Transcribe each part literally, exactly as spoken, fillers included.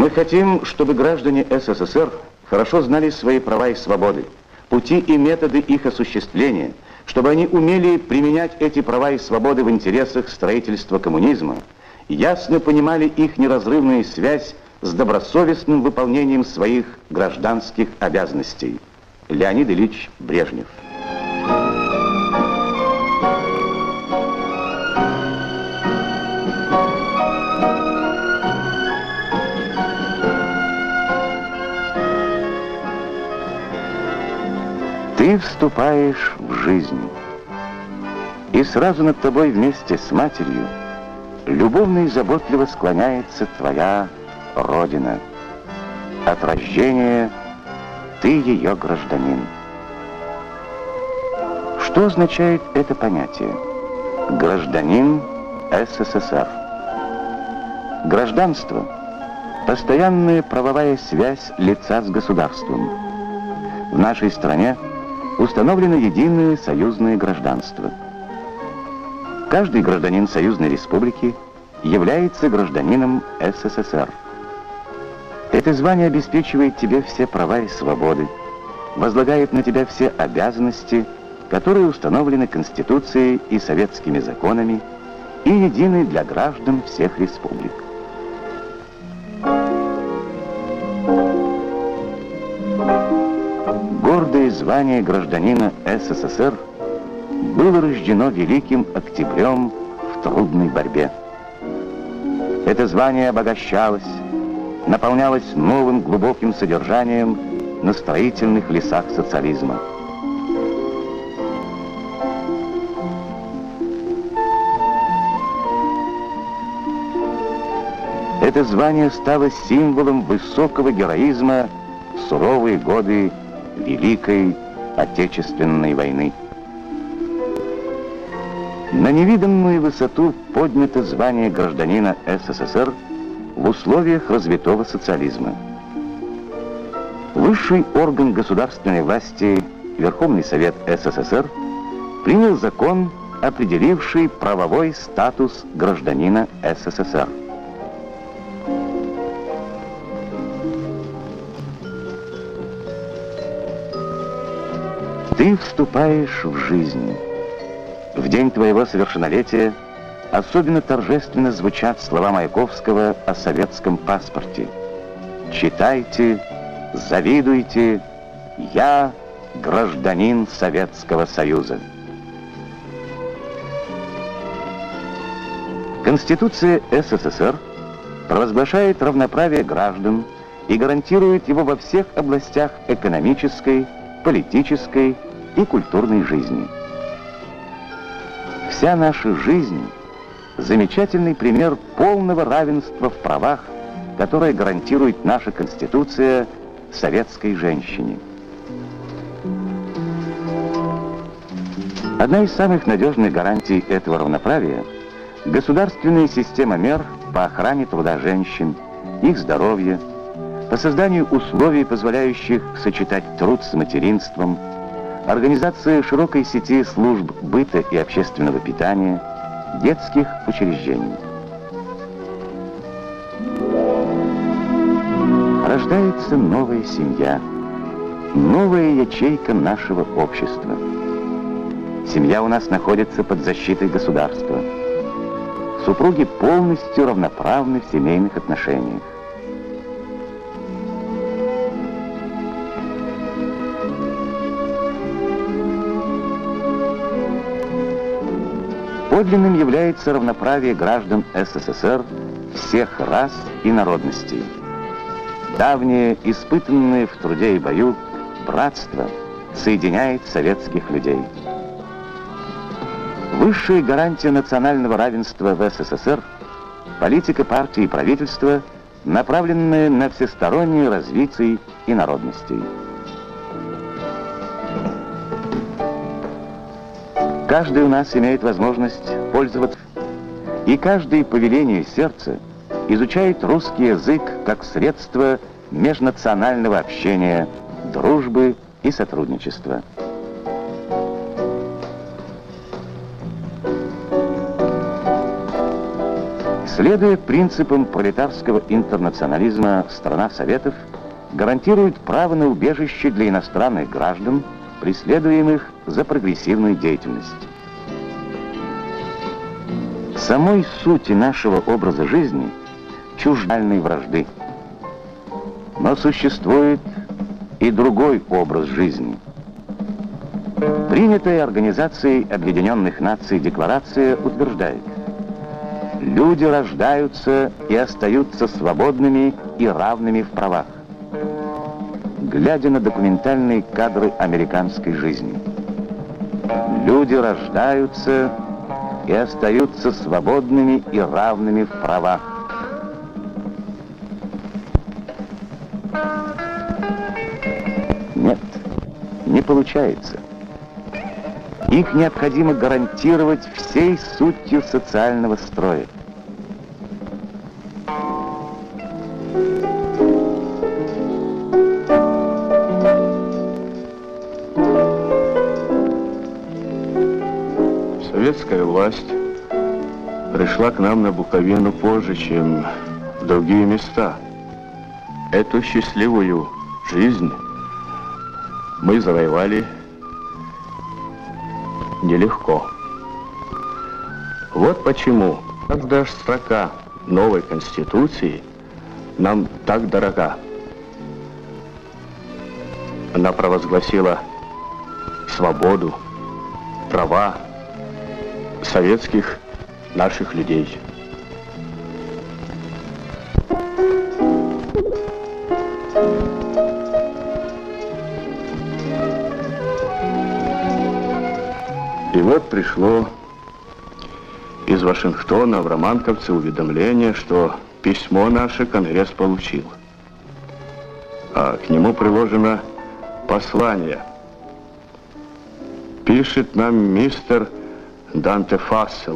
Мы хотим, чтобы граждане СССР хорошо знали свои права и свободы, пути и методы их осуществления, чтобы они умели применять эти права и свободы в интересах строительства коммунизма, ясно понимали их неразрывную связь с добросовестным выполнением своих гражданских обязанностей. Леонид Ильич Брежнев. Ты вступаешь в жизнь, и сразу над тобой вместе с матерью любовно и заботливо склоняется твоя Родина. От рождения ты ее гражданин. Что означает это понятие? Гражданин СССР. Гражданство – постоянная правовая связь лица с государством. В нашей стране установлено единое союзное гражданство. Каждый гражданин союзной республики является гражданином СССР. Это звание обеспечивает тебе все права и свободы, возлагает на тебя все обязанности, которые установлены Конституцией и советскими законами и едины для граждан всех республик. Гордое звание гражданина СССР было рождено Великим Октябрем в трудной борьбе. Это звание обогащалось, наполнялось новым глубоким содержанием на строительных лесах социализма. Это звание стало символом высокого героизма в суровые годы Великой Отечественной войны. На невиданную высоту поднято звание гражданина СССР в условиях развитого социализма. Высший орган государственной власти, Верховный Совет СССР, принял закон, определивший правовой статус гражданина СССР. Ты вступаешь в жизнь. В день твоего совершеннолетия особенно торжественно звучат слова Маяковского о советском паспорте. Читайте, завидуйте, я гражданин Советского Союза. Конституция СССР провозглашает равноправие граждан и гарантирует его во всех областях экономической, политической и культурной жизни. Вся наша жизнь – замечательный пример полного равенства в правах, которое гарантирует наша Конституция советской женщине. Одна из самых надежных гарантий этого равноправия – государственная система мер по охране труда женщин, их здоровья, по созданию условий, позволяющих сочетать труд с материнством, организация широкой сети служб быта и общественного питания, детских учреждений. Рождается новая семья, новая ячейка нашего общества. Семья у нас находится под защитой государства. Супруги полностью равноправны в семейных отношениях. Подлинным является равноправие граждан СССР всех рас и народностей. Давнее, испытанное в труде и бою, братство соединяет советских людей. Высшая гарантия национального равенства в СССР – политика партии и правительства, направленная на всестороннее развитие инородностей. Каждый у нас имеет возможность пользоваться, и каждый по велению сердца изучает русский язык как средство межнационального общения, дружбы и сотрудничества. Следуя принципам пролетарского интернационализма, страна Советов гарантирует право на убежище для иностранных граждан, преследуемых за прогрессивную деятельность. Самой сути нашего образа жизни чуждальной вражды. Но существует и другой образ жизни. Принятая Организацией Объединенных Наций декларация утверждает: люди рождаются и остаются свободными и равными в правах. Глядя на документальные кадры американской жизни, люди рождаются и остаются свободными и равными в правах. Нет, не получается. Их необходимо гарантировать всей сутью социального строя. Советская власть пришла к нам на Буковину позже, чем в другие места. Эту счастливую жизнь мы завоевали нелегко. Вот почему каждая строка новой Конституции нам так дорога. Она провозгласила свободу, права советских наших людей. И вот пришло из Вашингтона в Романковце уведомление, что письмо наше Конгресс получил. А к нему приложено послание. Пишет нам мистер Данте Фассел.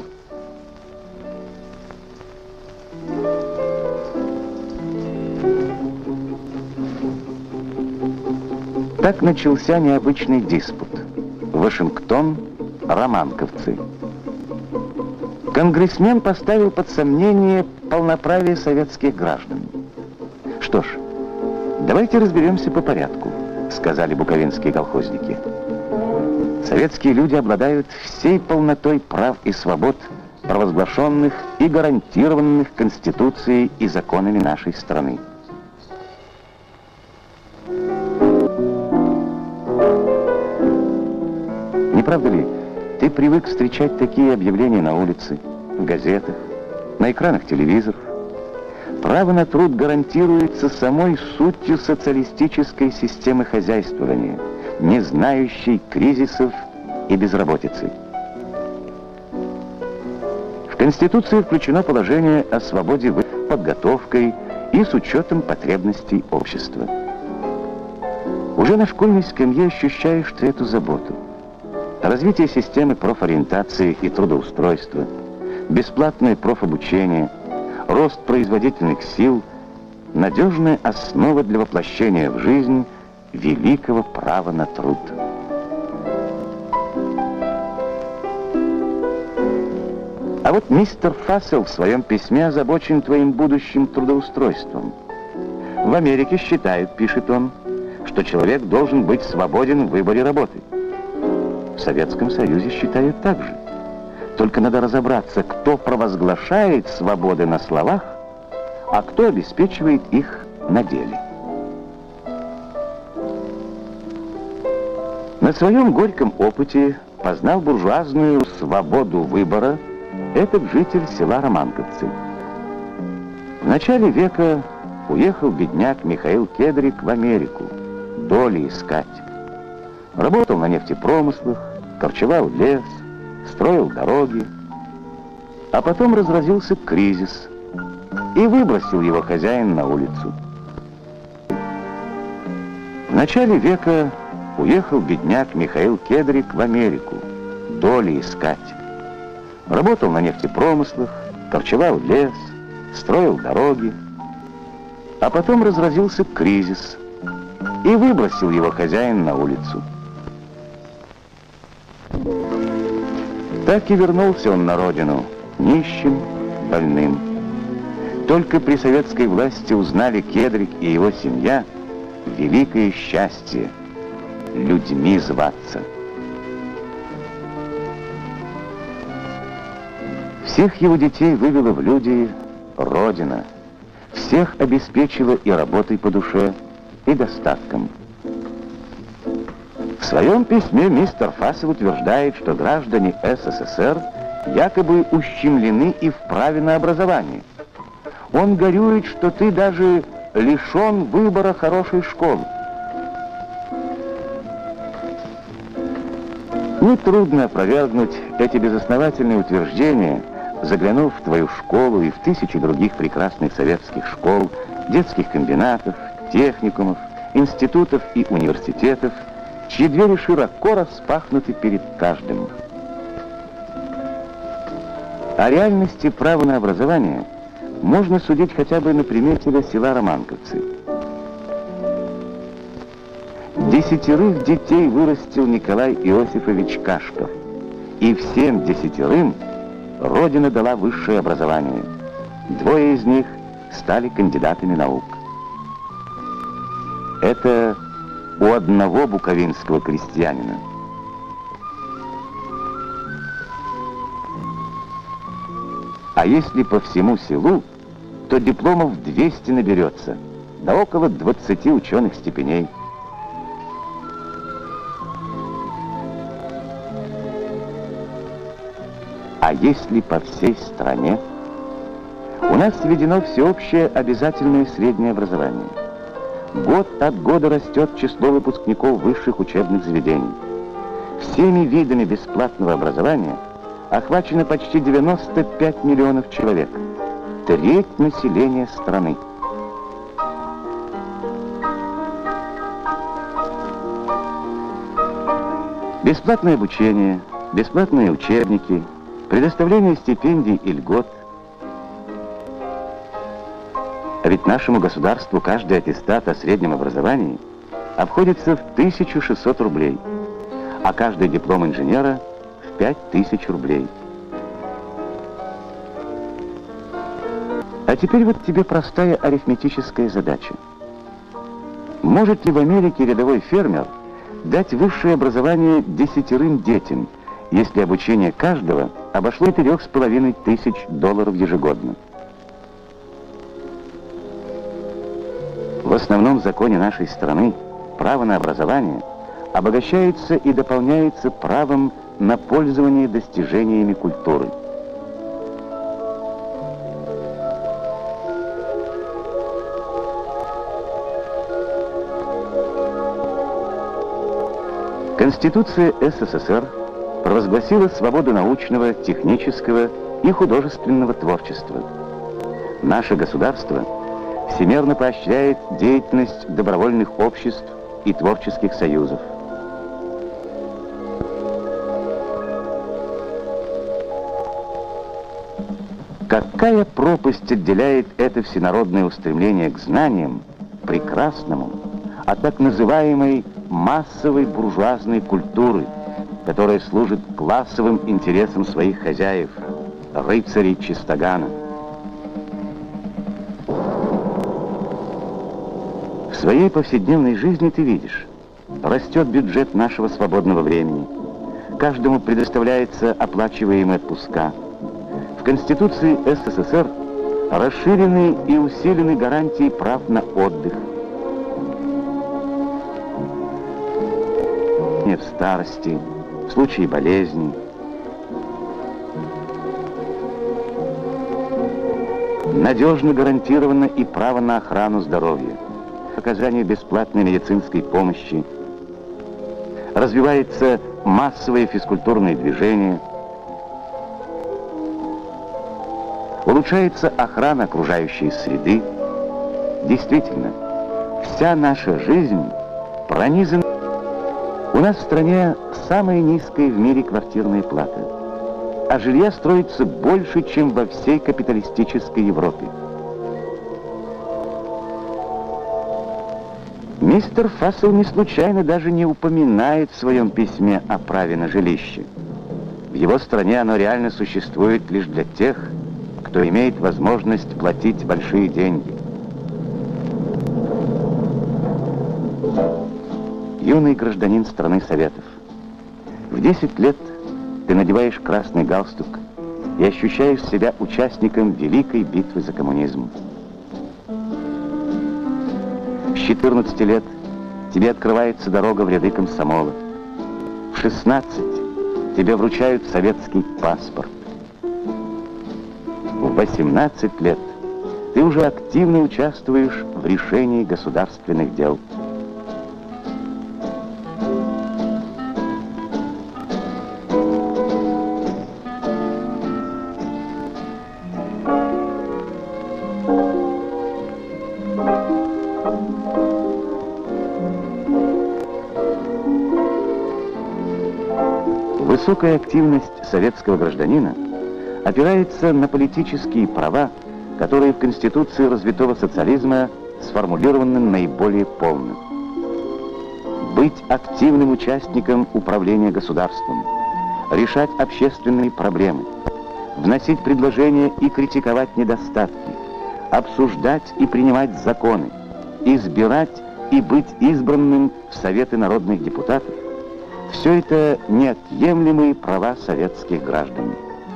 Так начался необычный диспут. Вашингтон, романковцы. Конгрессмен поставил под сомнение полноправие советских граждан. Что ж, давайте разберемся по порядку, сказали буковинские колхозники. Советские люди обладают всей полнотой прав и свобод, провозглашенных и гарантированных Конституцией и законами нашей страны. Не правда ли, ты привык встречать такие объявления на улице, в газетах, на экранах телевизоров? Право на труд гарантируется самой сутью социалистической системы хозяйствования, не знающей кризисов и безработицы. В Конституцию включено положение о свободе выбора, подготовкой и с учетом потребностей общества. Уже на школьной скамье ощущаешь ты эту заботу. Развитие системы профориентации и трудоустройства, бесплатное профобучение, рост производительных сил – надежная основа для воплощения в жизнь великого права на труд. А вот мистер Фассел в своем письме озабочен твоим будущим трудоустройством. В Америке считают, пишет он, что человек должен быть свободен в выборе работы. В Советском Союзе считают так же. Только надо разобраться, кто провозглашает свободы на словах, а кто обеспечивает их на деле. На своем горьком опыте познал буржуазную свободу выбора этот житель села Романковцы. В начале века уехал бедняк Михаил Кедрик в Америку, доли искать. Работал на нефтепромыслах, корчевал лес, строил дороги. А потом разразился кризис, и выбросил его хозяин на улицу. В начале века уехал бедняк Михаил Кедрик в Америку, доли искать. Работал на нефтепромыслах, корчевал лес, строил дороги. А потом разразился кризис, и выбросил его хозяин на улицу. Так и вернулся он на родину, нищим, больным. Только при советской власти узнали Кедрик и его семья великое счастье — людьми зваться. Всех его детей вывела в люди Родина, всех обеспечила и работой по душе, и достатком. В своем письме мистер Фасел утверждает, что граждане СССР якобы ущемлены и в праве на образование. Он горюет, что ты даже лишен выбора хорошей школы. Нетрудно опровергнуть эти безосновательные утверждения, заглянув в твою школу и в тысячи других прекрасных советских школ, детских комбинатов, техникумов, институтов и университетов, чьи двери широко распахнуты перед каждым. О реальности права на образование можно судить хотя бы на примете села Романковцы. Десятерых детей вырастил Николай Иосифович Кашков, и всем десятерым Родина дала высшее образование. Двое из них стали кандидатами наук. Это у одного буковинского крестьянина. А если по всему селу, то дипломов двести наберется, да около двадцати ученых степеней. А если по всей стране, у нас введено всеобщее обязательное среднее образование. Год от года растет число выпускников высших учебных заведений. Всеми видами бесплатного образования охвачено почти девяносто пять миллионов человек, треть населения страны. Бесплатное обучение, бесплатные учебники, предоставление стипендий и льгот. А ведь нашему государству каждый аттестат о среднем образовании обходится в тысячу шестьсот рублей, а каждый диплом инженера в пять тысяч рублей. А теперь вот тебе простая арифметическая задача. Может ли в Америке рядовой фермер дать высшее образование десятерым детям, если обучение каждого обошло четырех с половиной тысяч долларов ежегодно? В основном законе нашей страны право на образование обогащается и дополняется правом на пользование достижениями культуры. Конституция СССР провозгласила свободу научного, технического и художественного творчества. Наше государство всемерно поощряет деятельность добровольных обществ и творческих союзов. Какая пропасть отделяет это всенародное устремление к знаниям, прекрасному, от так называемой массовой буржуазной культуры, которая служит классовым интересам своих хозяев, рыцарей Чистогана. В своей повседневной жизни ты видишь, растет бюджет нашего свободного времени, каждому предоставляется оплачиваемые отпуска. В Конституции СССР расширены и усилены гарантии прав на отдых. В старости, в случае болезни. Надежно гарантировано и право на охрану здоровья, оказание бесплатной медицинской помощи. Развивается массовое физкультурное движение. Улучшается охрана окружающей среды. Действительно, вся наша жизнь пронизана. У нас в стране самая низкая в мире квартирная плата, а жилья строится больше, чем во всей капиталистической Европе. Мистер Фасел не случайно даже не упоминает в своем письме о праве на жилище. В его стране оно реально существует лишь для тех, кто имеет возможность платить большие деньги. Юный гражданин страны Советов, в десять лет ты надеваешь красный галстук и ощущаешь себя участником великой битвы за коммунизм. С четырнадцати лет тебе открывается дорога в ряды комсомола. В шестнадцать тебе вручают советский паспорт. В восемнадцать лет ты уже активно участвуешь в решении государственных дел. Высокая активность советского гражданина опирается на политические права, которые в Конституции развитого социализма сформулированы наиболее полно. Быть активным участником управления государством, решать общественные проблемы, вносить предложения и критиковать недостатки, обсуждать и принимать законы, избирать и быть избранным в Советы народных депутатов — все это неотъемлемые права советских граждан.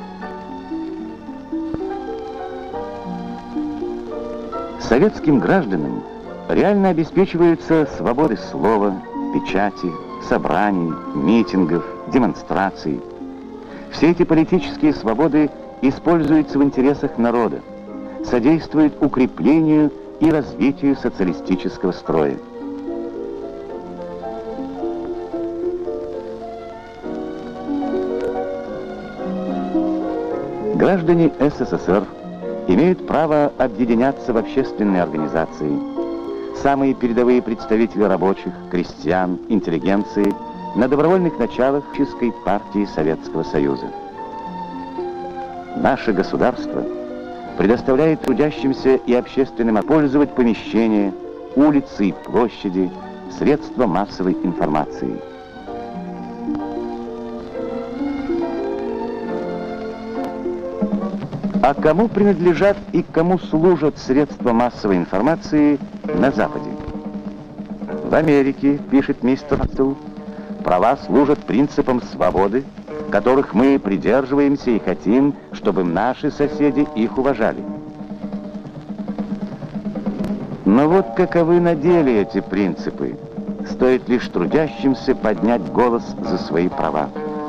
Советским гражданам реально обеспечиваются свободы слова, печати, собраний, митингов, демонстраций. Все эти политические свободы используются в интересах народа, содействуют укреплению и развитию социалистического строя. Граждане СССР имеют право объединяться в общественные организации. Самые передовые представители рабочих, крестьян, интеллигенции на добровольных началах Коммунистической партии Советского Союза. Наше государство предоставляет трудящимся и общественным пользовать помещения, улицы и площади, средства массовой информации. А кому принадлежат и кому служат средства массовой информации на Западе? В Америке, пишет мистер Хаттл, права служат принципам свободы, которых мы придерживаемся и хотим, чтобы наши соседи их уважали. Но вот каковы на деле эти принципы? Стоит лишь трудящимся поднять голос за свои права.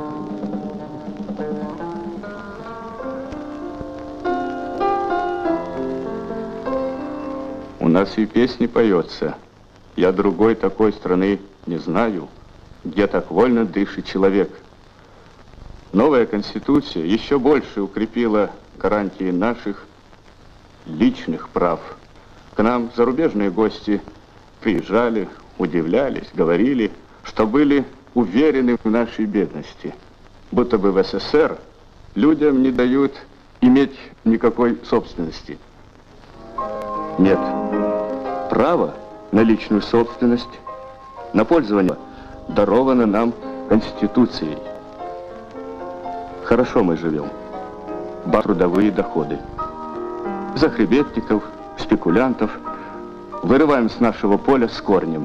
У нас и песни поется. Я другой такой страны не знаю, где так вольно дышит человек. Новая Конституция еще больше укрепила гарантии наших личных прав. К нам зарубежные гости приезжали, удивлялись, говорили, что были уверены в нашей бедности. Будто бы в СССР людям не дают иметь никакой собственности. Нет. Право на личную собственность, на пользование даровано нам Конституцией. Хорошо мы живем. Трудовые доходы. Захребетников, спекулянтов вырываем с нашего поля с корнем.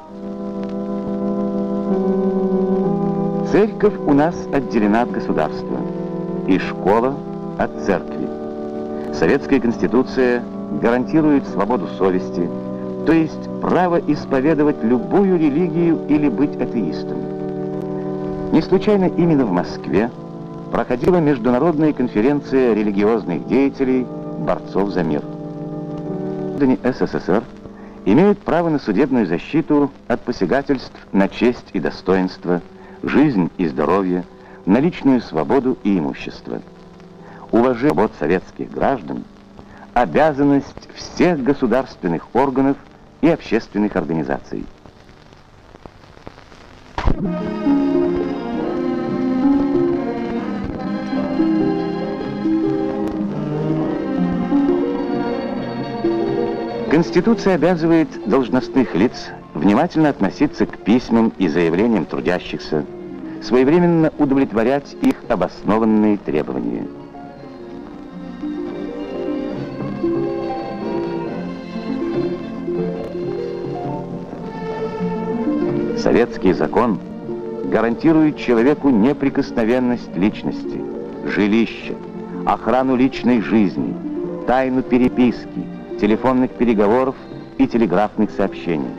Церковь у нас отделена от государства, и школа от церкви. Советская Конституция гарантирует свободу совести, то есть право исповедовать любую религию или быть атеистом. Не случайно именно в Москве проходила международная конференция религиозных деятелей, борцов за мир. Граждане СССР имеют право на судебную защиту от посягательств на честь и достоинство, жизнь и здоровье, на личную свободу и имущество. Уважение свобод советских граждан – обязанность всех государственных органов и общественных организаций. Конституция обязывает должностных лиц внимательно относиться к письмам и заявлениям трудящихся, своевременно удовлетворять их обоснованные требования. Советский закон гарантирует человеку неприкосновенность личности, жилища, охрану личной жизни, тайну переписки, телефонных переговоров и телеграфных сообщений.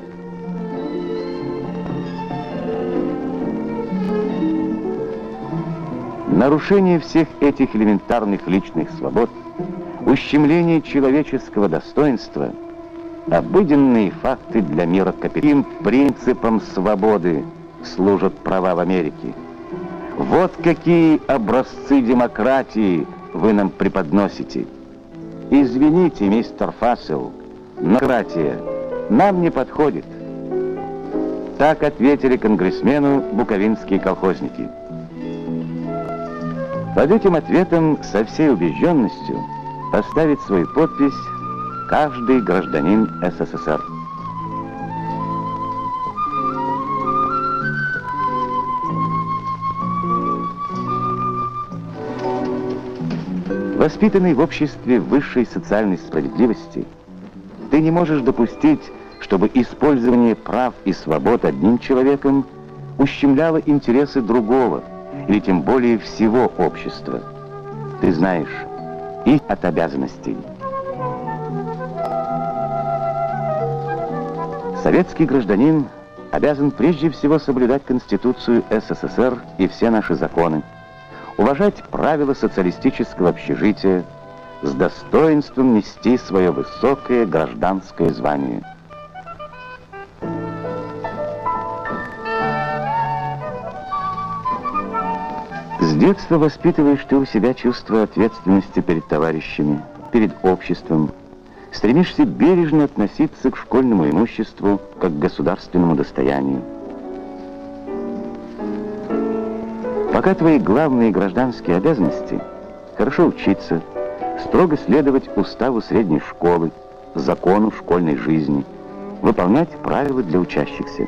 Нарушение всех этих элементарных личных свобод, ущемление человеческого достоинства – обыденные факты для мира капитализма. Принципам свободы служат права в Америке. Вот какие образцы демократии вы нам преподносите. Извините, мистер Фассел, но демократия нам не подходит. Так ответили конгрессмену буковинские колхозники. Под этим ответом со всей убежденностью поставит свою подпись каждый гражданин СССР. Воспитанный в обществе высшей социальной справедливости, ты не можешь допустить, чтобы использование прав и свобод одним человеком ущемляло интересы другого, или тем более всего общества. Ты знаешь, и от обязанностей. Советский гражданин обязан прежде всего соблюдать Конституцию СССР и все наши законы, уважать правила социалистического общежития, с достоинством нести свое высокое гражданское звание. С детства воспитываешь ты у себя чувство ответственности перед товарищами, перед обществом, стремишься бережно относиться к школьному имуществу, как к государственному достоянию. Пока твои главные гражданские обязанности – хорошо учиться, строго следовать уставу средней школы, закону школьной жизни, выполнять правила для учащихся.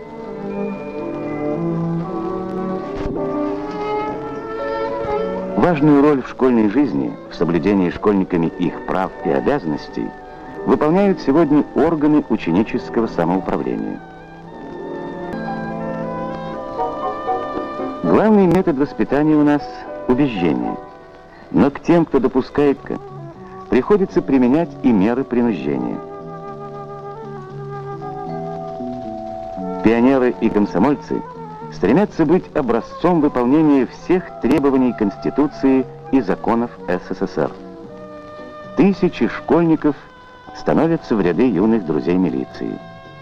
Важную роль в школьной жизни, в соблюдении школьниками их прав и обязанностей, выполняют сегодня органы ученического самоуправления. Главный метод воспитания у нас – убеждение. Но к тем, кто допускает, приходится применять и меры принуждения. Пионеры и комсомольцы стремятся быть образцом выполнения всех требований Конституции и законов СССР. Тысячи школьников становятся в ряды юных друзей милиции.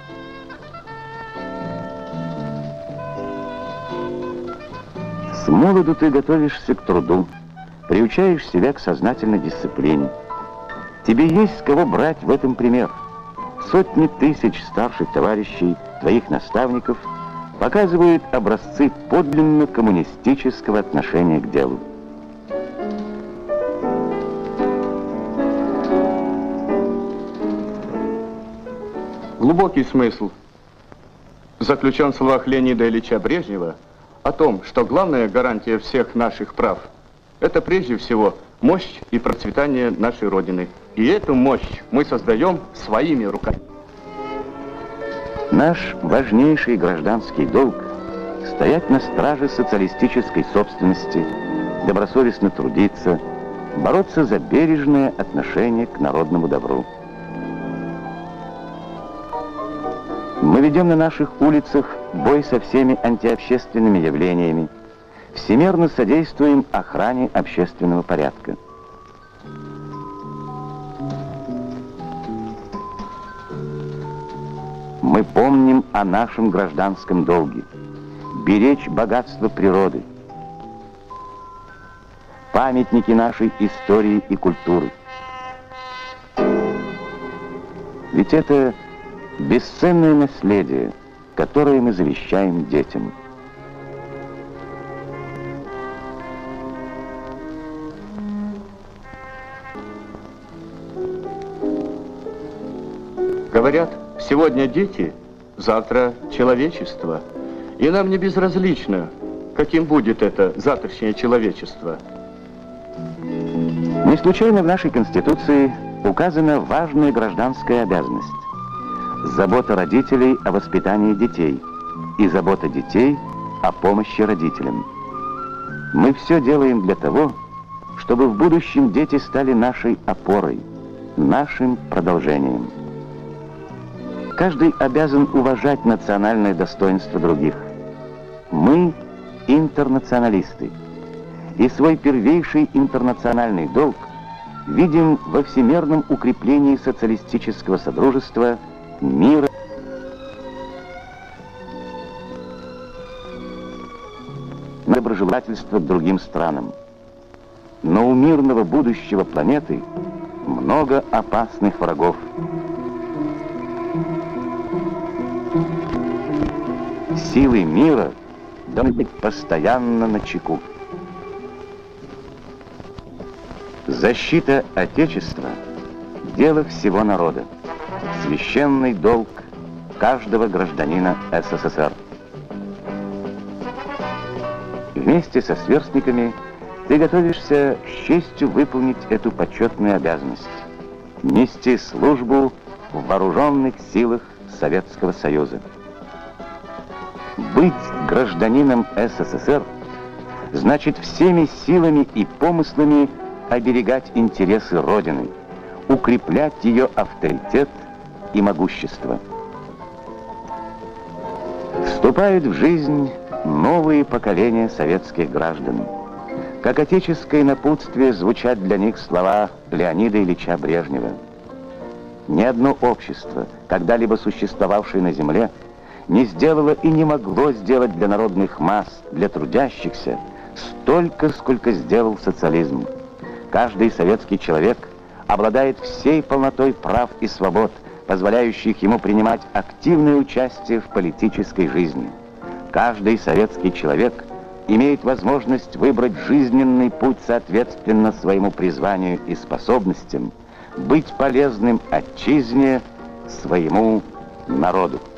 С молоду ты готовишься к труду, приучаешь себя к сознательной дисциплине. Тебе есть с кого брать в этом пример. Сотни тысяч старших товарищей, твоих наставников, показывают образцы подлинно коммунистического отношения к делу. Глубокий смысл заключен в словах Леонида Ильича Брежнева о том, что главная гарантия всех наших прав – это прежде всего мощь и процветание нашей Родины. И эту мощь мы создаем своими руками. Наш важнейший гражданский долг – стоять на страже социалистической собственности, добросовестно трудиться, бороться за бережное отношение к народному добру. Мы ведем на наших улицах бой со всеми антиобщественными явлениями, всемерно содействуем охране общественного порядка. Мы помним о нашем гражданском долге – беречь богатство природы, памятники нашей истории и культуры. Ведь это бесценное наследие, которое мы завещаем детям. Говорят, сегодня дети, завтра человечество. И нам не безразлично, каким будет это завтрашнее человечество. Не случайно в нашей Конституции указана важная гражданская обязанность – забота родителей о воспитании детей, и забота детей о помощи родителям. Мы все делаем для того, чтобы в будущем дети стали нашей опорой, нашим продолжением. Каждый обязан уважать национальное достоинство других. Мы интернационалисты, и свой первейший интернациональный долг видим во всемирном укреплении социалистического содружества, мира, на доброжелательство к другим странам. Но у мирного будущего планеты много опасных врагов. Силы мира должны быть постоянно начеку. Защита Отечества – дело всего народа, священный долг каждого гражданина СССР. Вместе со сверстниками ты готовишься с честью выполнить эту почетную обязанность – нести службу в вооруженных силах Советского Союза. Быть гражданином СССР значит всеми силами и помыслами оберегать интересы Родины, укреплять ее авторитет и могущество. Вступают в жизнь новые поколения советских граждан. Как отеческое напутствие звучат для них слова Леонида Ильича Брежнева. Ни одно общество, когда-либо существовавшее на земле, не сделало и не могло сделать для народных масс, для трудящихся, столько, сколько сделал социализм. Каждый советский человек обладает всей полнотой прав и свобод, позволяющих ему принимать активное участие в политической жизни. Каждый советский человек имеет возможность выбрать жизненный путь соответственно своему призванию и способностям, быть полезным отчизне, своему народу.